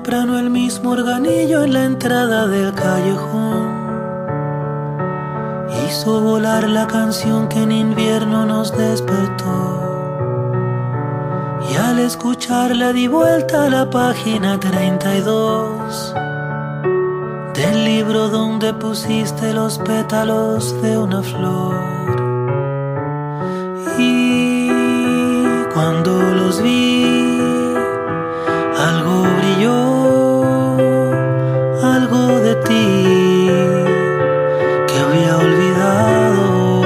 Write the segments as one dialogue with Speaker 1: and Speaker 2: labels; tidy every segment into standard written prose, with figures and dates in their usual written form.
Speaker 1: temprano el mismo organillo en la entrada del callejón hizo volar la canción que en invierno nos despertó. Y al escucharla di vuelta a la página 32 del libro donde pusiste los pétalos de una flor. Y cuando los vi, algo brilló, algo de ti que había olvidado.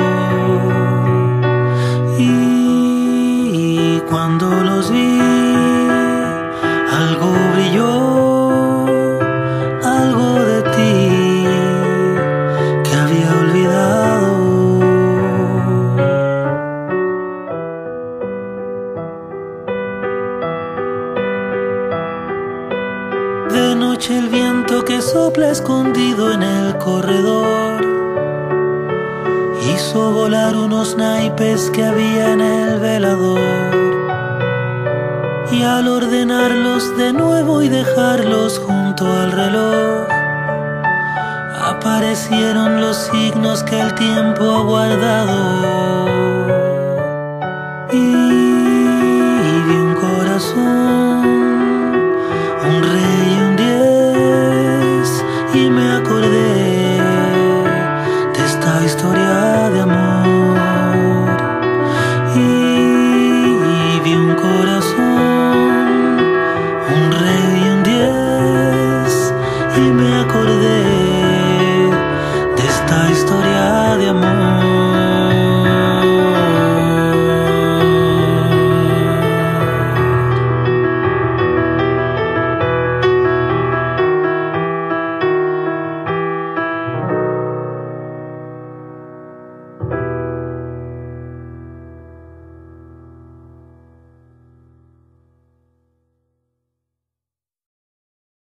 Speaker 1: Y cuando los vi, algo brilló, algo de ti que había olvidado. De noche el viento que sopla escondido en el corredor hizo volar unos naipes que había en el velador. Y al ordenarlos de nuevo y dejarlos junto al reloj, aparecieron los signos que el tiempo ha guardado.